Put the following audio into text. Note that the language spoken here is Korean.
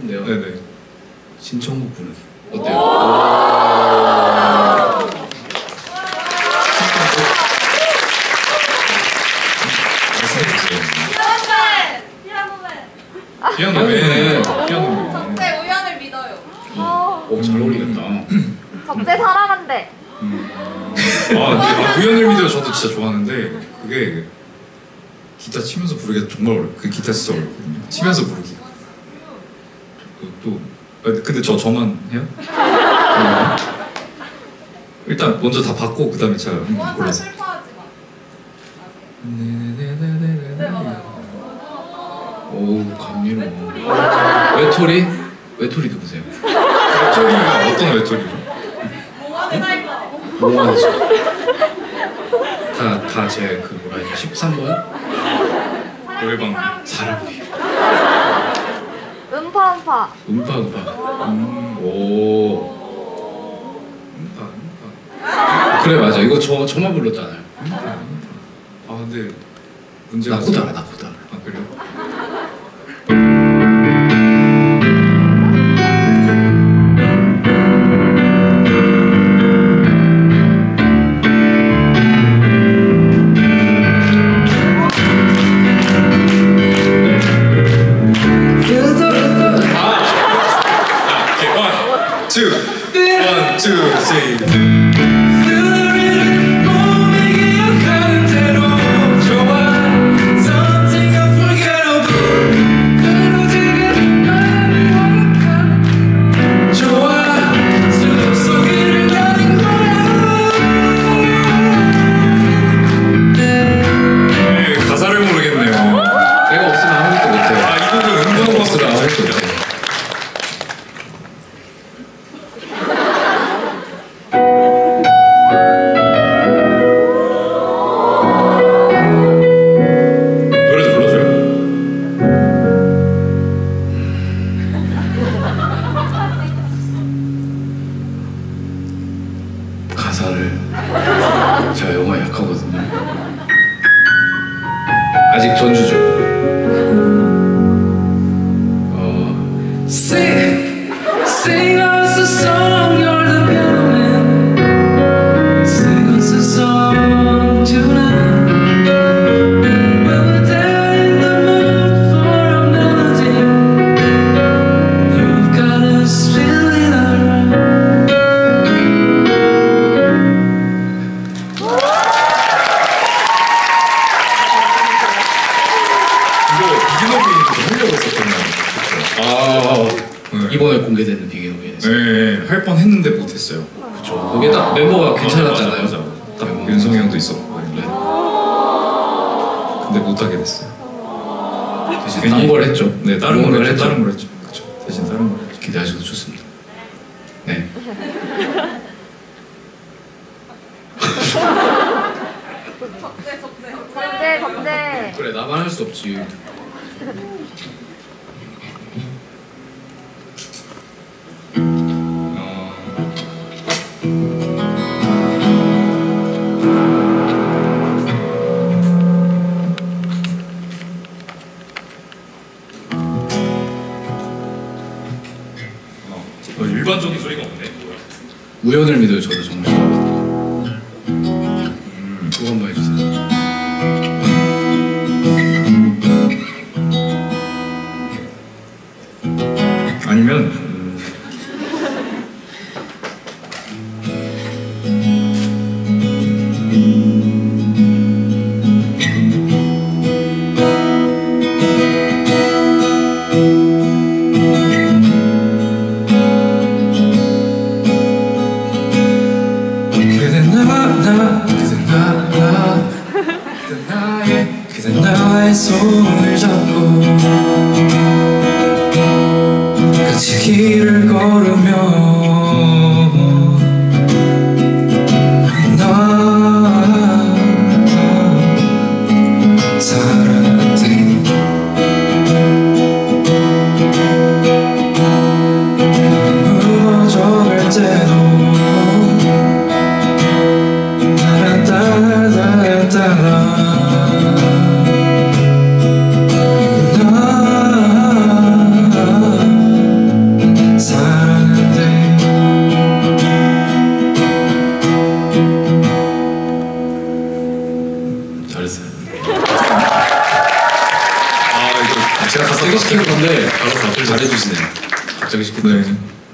싶은데요. 네네. 신청곡 부르기 어때요? 피아노맨. 적재 우연을 믿어요. 오, 잘 어울리겠다. 적재 사랑한대. 우연을 믿어 저도 진짜 좋아하는데 그게 기타 치면서 부르기가 정말 어려워요. 그 기타 진짜 어렵거든요. 치면서 부르기. 또 근데 저만 해요? 일단 먼저 다 받고 그 다음에 제가 항상 골라서. 슬퍼하지 마. 네네네네네. 오, 감미로워. 외톨이? 외톨이 누구세요? 외톨이가 어떤 외톨이죠? 몽환의 살거. 몽환이죠. 다제 그 뭐라 해야 지 13번? 노래방 사람이. 음파. 음파. 오. 음파. 그래 맞아. 이거 저만 불렀잖아요. 근데 문제가 나 코드 알아. 그래요? One, two, three. 가사를 모르겠네요. 내가 없으면 아무것도 못해. 이 곡은 음악 버스라 아무것도 못해. 가사를 제가 영어에 약하거든요. 아직 전주죠. Sing us a song, you're the piano man. Sing us a song tonight. When we're in the mood for a melody, you've got us feeling alright. 하려고 했었거든요. 이번에 공개되는 비기노기에서. 네, 할 뻔 했는데 못했어요. 그쵸. 거기에 딱 멤버가 괜찮았잖아요. 맞아. 딱 윤성이 형도 있었고. 네. 근데 못하게 됐어요. 대신 딴 걸 했죠. 네, 다른 걸 했죠. 그쵸. 대신 다른 걸 했죠. 기대하셔도 좋습니다. 네. 적재. 그래, 나만 할 수 없지. 일반적인 소리가 없네. 우연을 믿어요. 저도 정말 좋아하거든요. 그거 한번 해주세요. 아니면 그대 나의 손을 잡고 같이 길을 걸으며 나 사랑했지. 무너져갈 때도 나를 따라 잘했어요. 아 이거 제가 갑자기 시킨 건데 바로 답을 잘해주시네요. 갑자기 시킨 네.